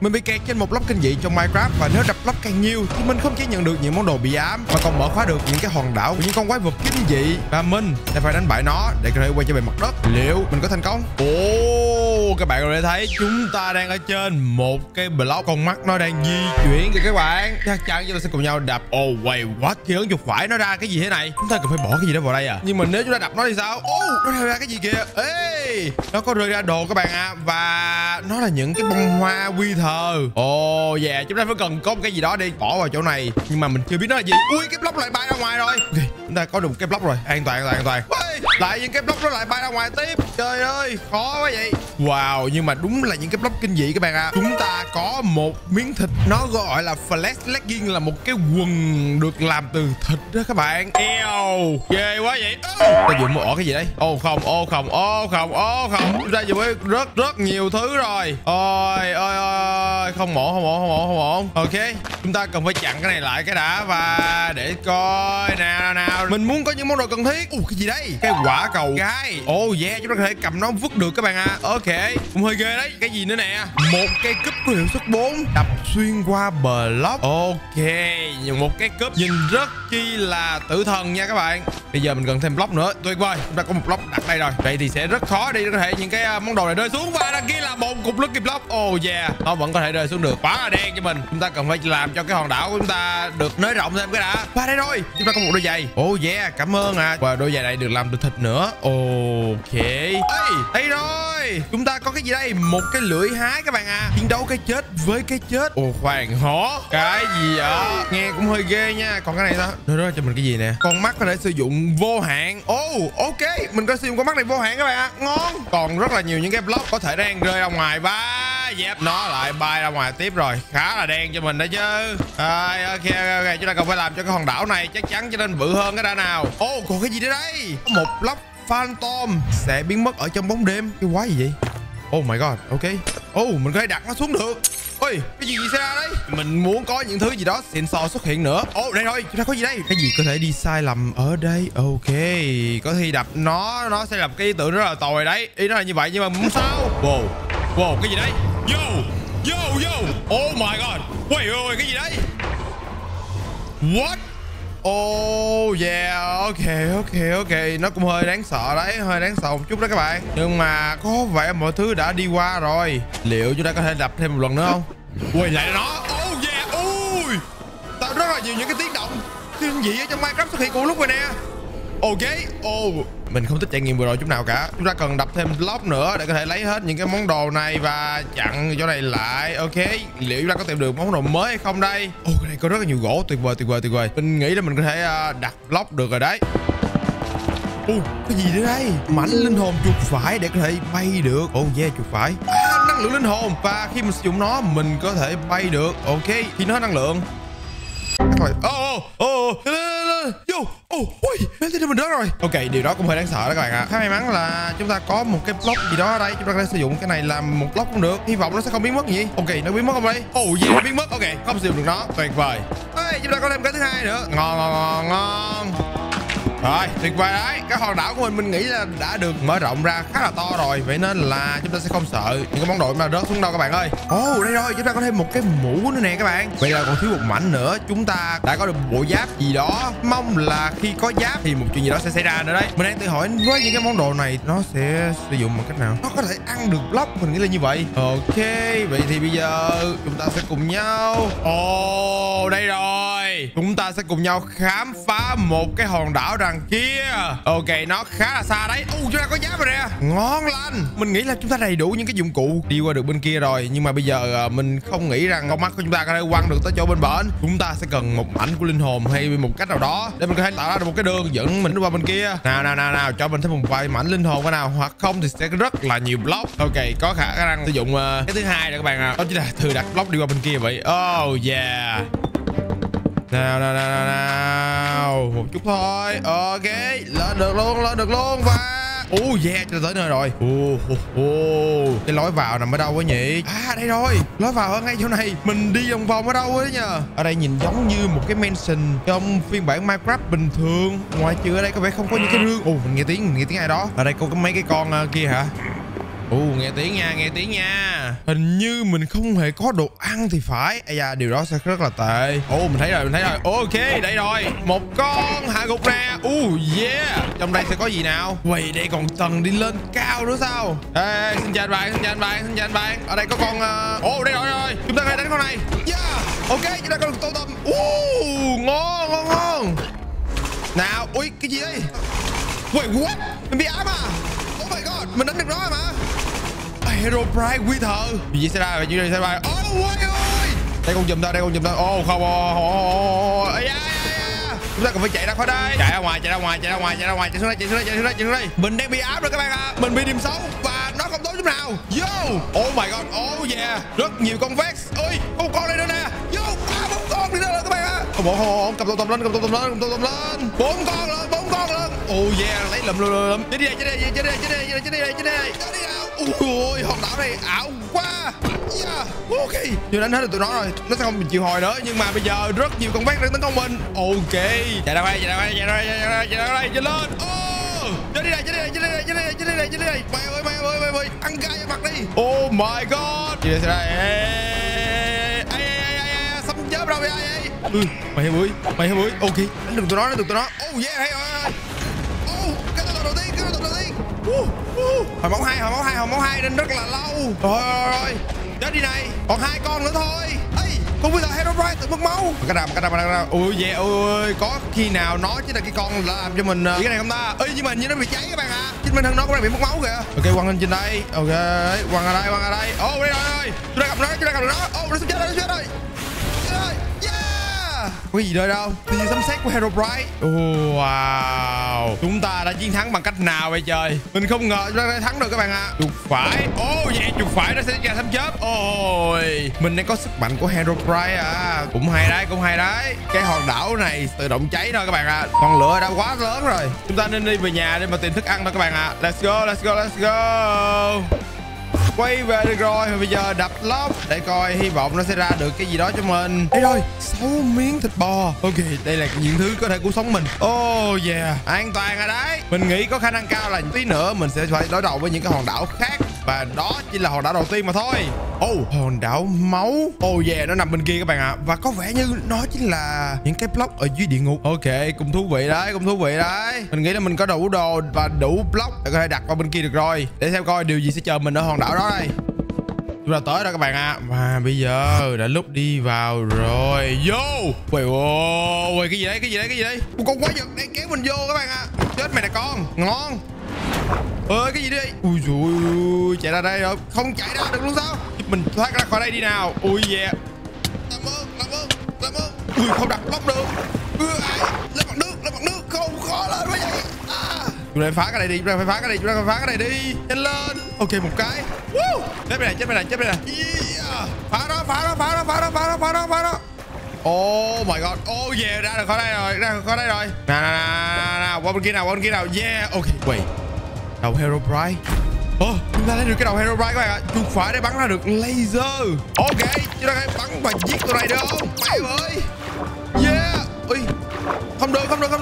Mình bị kẹt trên một block kinh dị trong Minecraft, và nếu đập block càng nhiều thì mình không chỉ nhận được những món đồ bị ám mà còn mở khóa được những cái hòn đảo của những con quái vật kinh dị, và mình sẽ phải đánh bại nó để có thể quay trở về mặt đất. Liệu mình có thành công? Các bạn có thể thấy chúng ta đang ở trên một cái block, con mắt nó đang di chuyển kìa các bạn. Chắc chắn chúng ta sẽ cùng nhau đập. Wait, what? Khi ấn chuột phải nó ra cái gì thế này? Chúng ta cần phải bỏ cái gì đó vào đây à? Nhưng mà nếu chúng ta đập nó thì sao? Nó ra cái gì kìa? Ê, nó có rơi ra đồ các bạn ạ. Và nó là những cái bông hoa quy thờ. Chúng ta phải cần có một cái gì đó đi bỏ vào chỗ này, nhưng mà mình chưa biết nó là gì. Ui, cái block lại bay ra ngoài rồi. Ok, chúng ta có được một cái block rồi. An toàn. Lại những cái block nó lại bay ra ngoài tiếp. Trời ơi, khó quá vậy. Wow, nhưng mà đúng là những cái block kinh dị các bạn ạ. Chúng ta có một miếng thịt, nó gọi là flesh legging, là một cái quần được làm từ thịt đó các bạn. Eo, ghê quá vậy. Ta vừa mua ổ cái gì đấy? Không. Chúng ta vừa mới rất nhiều thứ rồi. Ôi, không ổn. Ok, chúng ta cần phải chặn cái này lại cái đã, và để coi nào. Mình muốn có những món đồ cần thiết. Cái gì đấy? Cái quả cầu gai. Chúng ta có thể cầm nó vứt được các bạn ạ. Ok, cũng hơi ghê đấy. Cái gì nữa nè? Một cây cúp có hiệu suất 4, đập xuyên qua block. Ok, một cái cúp nhìn rất chi là tử thần nha các bạn. Bây giờ mình cần thêm block nữa. Tuyệt vời, chúng ta có một block đặt đây rồi. Vậy thì sẽ rất khó đi có thể những cái món đồ này rơi xuống, và đằng kia là một cục lucky block. Nó vẫn có thể rơi xuống được. Quá là đen cho mình. Chúng ta cần phải làm cho cái hòn đảo của chúng ta được nới rộng thêm cái đã. Và đây rồi, chúng ta có một đôi giày. Cảm ơn ạ. Và đôi giày này được làm từ thịt nữa. Ok. Đây rồi, chúng ta có cái gì đây? Một cái lưỡi hái các bạn à. Chiến đấu cái chết với cái chết. Khoan hó. Cái gì vậy? Nghe cũng hơi ghê nha. Còn cái này sao? Nó cho mình cái gì nè? Con mắt có thể sử dụng vô hạn. Ok, mình có sử dụng con mắt này vô hạn các bạn ạ. Ngon. Còn rất là nhiều những cái block có thể đang rơi ra ngoài, và nó lại bay ra ngoài tiếp rồi. Khá là đen cho mình đó chứ. Ok, chúng ta cần phải làm cho cái hòn đảo này chắc chắn trở nên bự hơn cái đã nào. Còn cái gì nữa đây? Một block Phantom sẽ biến mất ở trong bóng đêm. Cái quái gì vậy? Oh my god. Ok. Mình có thể đặt nó xuống được. Ôi, cái gì xảy ra đấy? Mình muốn có những thứ gì đó xịn sò xuất hiện nữa. Đây rồi, chúng ta có gì đây? Cái gì có thể đi sai lầm ở đây? Ok, có khi đập nó sẽ làm cái ý tưởng rất là tồi đấy. Ý nó là như vậy nhưng mà không sao. Wow, cái gì đấy? Yo. Oh my god. Wait, cái gì đấy? What? Ok. Nó cũng hơi đáng sợ đấy. Hơi đáng sợ một chút đó các bạn. Nhưng mà có vẻ mọi thứ đã đi qua rồi. Liệu chúng ta có thể đập thêm một lần nữa không? Quay lại nó. Ui, tạo rất là nhiều những cái tiếng động kinh dị ở trong Minecraft xuất hiện cùng lúc rồi nè. Ok. Mình không thích trải nghiệm vừa rồi chút nào cả. Chúng ta cần đập thêm block nữa để có thể lấy hết những cái món đồ này và chặn chỗ này lại. Ok, liệu chúng ta có tìm được món đồ mới hay không đây? Cái này có rất là nhiều gỗ. Tuyệt vời. Mình nghĩ là mình có thể đặt block được rồi đấy. Cái gì nữa đây? Mảnh linh hồn chuột phải để có thể bay được. Chuột phải. Năng lượng linh hồn, và khi mình sử dụng nó mình có thể bay được. Ok, khi nó hết năng lượng. Ui, thì mình rớt rồi. Ok, điều đó cũng hơi đáng sợ đó các bạn ạ. Khá may mắn là chúng ta có một cái block gì đó ở đây. Chúng ta có thể sử dụng cái này làm một block cũng được. Hy vọng nó sẽ không biến mất gì. Ok, nó biến mất không đây? Nó biến mất. Ok, không sử dụng được nó. Tuyệt vời. Chúng ta có thêm cái thứ hai nữa. Ngon. Rồi, tuyệt vời đấy. Cái hòn đảo của mình nghĩ là đã được mở rộng ra khá là to rồi. Vậy nên là chúng ta sẽ không sợ những cái món đồ mà rớt xuống đâu các bạn ơi. Đây rồi, chúng ta có thêm một cái mũ nữa nè các bạn. Vậy là còn thiếu một mảnh nữa. Chúng ta đã có được một bộ giáp gì đó. Mong là khi có giáp thì một chuyện gì đó sẽ xảy ra nữa đấy. Mình đang tự hỏi với những cái món đồ này nó sẽ sử dụng bằng cách nào? Nó có thể ăn được block, mình nghĩ là như vậy. Ok, vậy thì bây giờ chúng ta sẽ cùng nhau. Đây rồi. Chúng ta sẽ cùng nhau khám phá một cái hòn đảo đằng kia. Ok, nó khá là xa đấy. Chúng ta có giáp rồi nè. Ngon lành. Mình nghĩ là chúng ta đầy đủ những cái dụng cụ đi qua được bên kia rồi. Nhưng mà bây giờ mình không nghĩ rằng con mắt của chúng ta có thể quăng được tới chỗ bên bển. Chúng ta sẽ cần một mảnh của linh hồn hay một cách nào đó để mình có thể tạo ra được một cái đường dẫn mình qua bên kia. Nào, cho mình thêm một vài mảnh linh hồn cái nào, hoặc không thì sẽ rất là nhiều block. Ok, có khả năng sử dụng cái thứ hai rồi các bạn ạ. Đó chính là thử đặt block đi qua bên kia vậy. Nào, một chút thôi. Ok, lên được luôn và cho tới nơi rồi. Cái lối vào nằm ở đâu quá nhỉ? Đây rồi, lối vào ở ngay chỗ này. Mình đi vòng vòng ở đâu ấy nhờ? Ở đây nhìn giống như một cái mansion trong phiên bản Minecraft bình thường. Ngoài trừ ở đây có vẻ không có những cái rương. Mình nghe tiếng ai đó. Ở đây có mấy cái con kia hả? Nghe tiếng nha. Hình như mình không hề có đồ ăn thì phải. Ây da, điều đó sẽ rất là tệ. Mình thấy rồi. Ok, đây rồi. Một con hạ gục nè. Yeah. Trong đây sẽ có gì nào? Quầy, đây còn tầng đi lên cao nữa sao? Ê, xin chào anh bạn. Ở đây có con đây rồi. Chúng ta hãy đánh con này. Yeah. Ok, chúng ta có được tô tôm. Ngon. Nào, ui, cái gì đây? Wait, what? Mình bị ám à? Oh my god, mình đánh được nó mà. Herobrine Wither. Gì xảy ra? Ôi. Đây con chùm thôi. Không. Chúng ta cần phải chạy ra khỏi đây. Chạy ra ngoài. Chạy xuống đây. Mình đang bị ám rồi các bạn ạ. Mình bị điểm xấu và nó không tốt chút nào. Yo. Oh my god. Oh yeah. Rất nhiều con Vex. Ôi, có một con đây nữa nè. Yo, 4 con đi nữa rồi các bạn ạ. Không, cầm tô tôm lên. 4 con lên. Oh yeah, lấy lụm. Chết đi đây. Ui, hòn đảo này ảo quá. Yeah. Ok, chưa đánh hết được tụi nó rồi. Nó sẽ không bị chịu hồi nữa. Nhưng mà bây giờ rất nhiều con Vex đang tấn công mình. Ok, chạy ra đây. Chạy lên. Chết đi đây. Mày ơi, ăn gai vào mặt đi. Oh my god. Gì đây? Sắp chết đâu vậy? Mày heo bưởi. Ok, đánh được tụi nó. Oh yeah, hay rồi. Cái đầu tiên. Hồi máu 2 nên rất là lâu. Rồi. Chết đi này. Còn 2 con nữa thôi. Ê, con bây giờ Herobrine tự mất máu. Cái đàm. Ui yeah, ôi, có khi nào nó chỉ là cái con là làm cho mình cái này không ta? Nhưng mà như nó bị cháy các bạn ạ. Chính bản thân nó cũng đang bị mất máu kìa. Ok, quăng lên trên đây. Ok, quăng ở đây. Đây rồi. Chúng ta gặp nó. Nó sắp chết rồi. Có gì đây đâu? Thì sấm sét của Herobrine. Wow. Chúng ta đã chiến thắng bằng cách nào vậy trời? Mình không ngờ chúng ta đã thắng được các bạn ạ. Chuột phải. Chuột phải nó sẽ ra sấm chớp. Mình đang có sức mạnh của Herobrine à. Cũng hay đấy. Cái hòn đảo này tự động cháy thôi các bạn ạ. Ngọn lửa đã quá lớn rồi. Chúng ta nên đi về nhà để mà tìm thức ăn thôi các bạn ạ. Let's go. Quay về được rồi. Bây giờ đập lóc để coi, hy vọng nó sẽ ra được cái gì đó cho mình. Đây rồi, 6 miếng thịt bò. Ok, đây là những thứ có thể cứu sống mình. Yeah, an toàn rồi đấy. Mình nghĩ có khả năng cao là tí nữa mình sẽ phải đối đầu với những cái hòn đảo khác, và đó chỉ là hòn đảo đầu tiên mà thôi. Hòn đảo máu. Yeah, nó nằm bên kia các bạn ạ. Và có vẻ như nó chính là những cái block ở dưới địa ngục. Ok, cũng thú vị đấy. Mình nghĩ là mình có đủ đồ và đủ block để có thể đặt vào bên kia được rồi. Để xem coi điều gì sẽ chờ mình ở hòn đảo đó đây. Chúng ta tới rồi các bạn ạ. Và bây giờ đã lúc đi vào rồi. Vô. Ôi, cái gì đấy? Một con quái vật đang kéo mình vô các bạn ạ. Chết mày nè con. Ngon. Cái gì đây? Ui dồi, chạy ra đây rồi. Không chạy ra được luôn sao? Mình thoát ra khỏi đây đi nào. Ui yeah. Làm ơn. Ui, không đặt lóc được. Lên mặt nước. Không khó lên quá vậy. Chúng ta phải phá cái này đi. Nhanh lên. Ok, một cái. Chết mày này. Yeah. Phá nó. Oh my god. Yeah, ra được khỏi đây rồi. Nào. Qua bên kia nào. Yeah. Ok, wait. Đầu Herobrine. Chúng ta lấy được cái đầu Herobrine các bạn ạ. Chuột phải để bắn ra được laser. Ok, chúng ta hãy bắn và giết tụi này được không? Mày ơi. Yeah. Ui. Không được.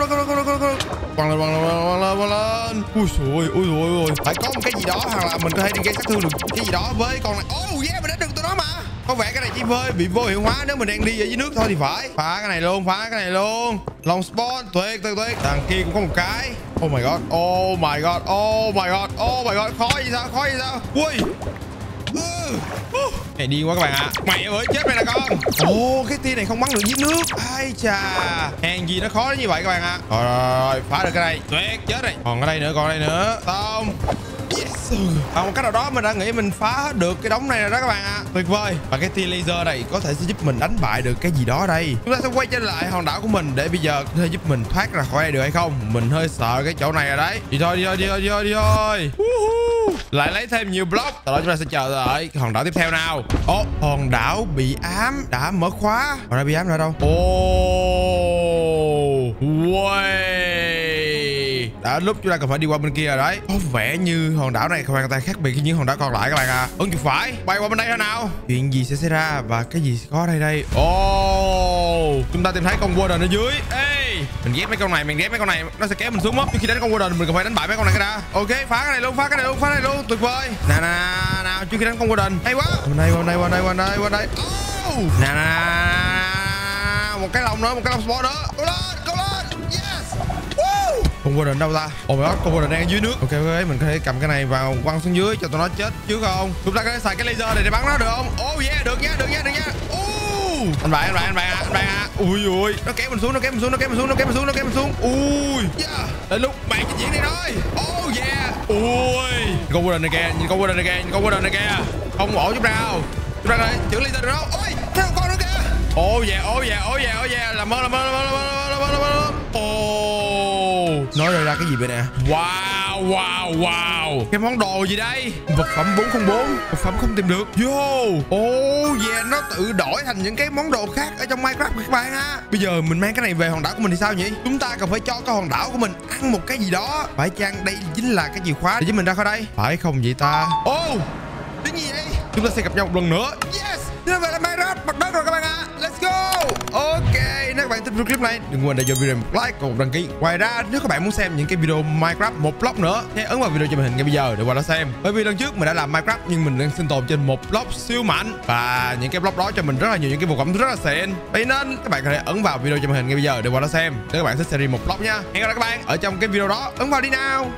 Quăng lên. Ui dồi. Phải có một cái gì đó hoặc là mình có thể đi gây sát thương được cái gì đó với con này. Yeah, mình đã được tụi nó mà. Có vẻ cái này chỉ bị vô hiệu hóa nếu mình đang đi ở dưới nước thôi thì phải. Phá cái này luôn. Long spawn. Tuyệt. Đằng kia cũng có một cái. Oh my god. Khó gì sao? Ui. Này điên quá các bạn ạ. Mày ơi, chết mày là con. Cái tia này không bắn được dưới nước. Ai chà, hèn gì nó khó đến như vậy các bạn ạ. Rồi, phá được cái này. Tuyệt, chết rồi. Còn ở đây nữa. Xong. Yes. Một cách nào đó mình đã nghĩ mình phá hết được cái đống này rồi đó các bạn ạ. Tuyệt vời. Và cái tia laser này có thể sẽ giúp mình đánh bại được cái gì đó đây. Chúng ta sẽ quay trở lại hòn đảo của mình để bây giờ có thể giúp mình thoát ra khỏi đây được hay không. Mình hơi sợ cái chỗ này rồi đấy. Đi thôi. Lại lấy thêm nhiều block. Sau đó chúng ta sẽ chờ đợi hòn đảo tiếp theo nào. Hòn đảo bị ám đã mở khóa. Hòn đảo bị ám ở đâu? Đã lúc chúng ta cần phải đi qua bên kia rồi đấy. Có vẻ như hòn đảo này hoàn toàn khác biệt với những hòn đảo còn lại các bạn ạ. Ấn chuột phải, bay qua bên đây thôi nào. Chuyện gì sẽ xảy ra và cái gì sẽ có đây? Chúng ta tìm thấy con Warden ở dưới. Ê, Mình ghép mấy con này, nó sẽ kéo mình xuống mất. Trước khi đánh con Warden mình cần phải đánh bại mấy con này cái đã. Ok, phá cái này luôn, phá cái này luôn, tuyệt vời. Nào, trước khi đánh con Warden. Hay quá. Qua đây. Nè, một cái lồng nữa, một cái lồng sport nữa. Go lên. Yes. Woo. Con Warden đâu ta? Oh my god, con Warden đang ở dưới nước. Ok, mình có thể cầm cái này vào quăng xuống dưới cho tụi nó chết chứ không? Chúng ta có thể xài cái laser này để bắn nó được không? Oh yeah, được nha. Anh bạn à. Ui, nó kéo mình xuống. Ui, yeah. Đến lúc bạn trình diễn đi thôi. Oh yeah. Ui, con Warden này kìa. Không ổn chút nào. Chúng ta có thể chữa laser được không? Ôi, thấy con nữa kìa. Oh yeah. Làm ơn. Nói ra cái gì vậy nè? Wow. Cái món đồ gì đây? Vật phẩm 404. Vật phẩm không tìm được. Nó tự đổi thành những cái món đồ khác ở trong Minecraft các bạn ha. Bây giờ mình mang cái này về hòn đảo của mình thì sao nhỉ? Chúng ta cần phải cho cái hòn đảo của mình ăn một cái gì đó. Phải chăng đây chính là cái chìa khóa để giúp mình ra khỏi đây? Phải không vậy ta? Tiếng gì vậy? Chúng ta sẽ gặp nhau một lần nữa. Yes. Chúng ta về là Minecraft mặt đất rồi các bạn ạ. Let's go. Ok, nếu các bạn thích clip này đừng quên để cho video một like và một đăng ký. Ngoài ra nếu các bạn muốn xem những cái video Minecraft một block nữa, hãy ấn vào video trên màn hình ngay bây giờ để qua đó xem. Bởi vì lần trước mình đã làm Minecraft nhưng mình đang sinh tồn trên một block siêu mạnh và những cái block đó cho mình rất là nhiều những cái vật phẩm rất là xịn. Vậy nên các bạn có thể ấn vào video trên màn hình ngay bây giờ để qua đó xem. Nếu các bạn thích series một block nha. Hẹn gặp lại các bạn ở trong cái video đó. Ấn vào đi nào.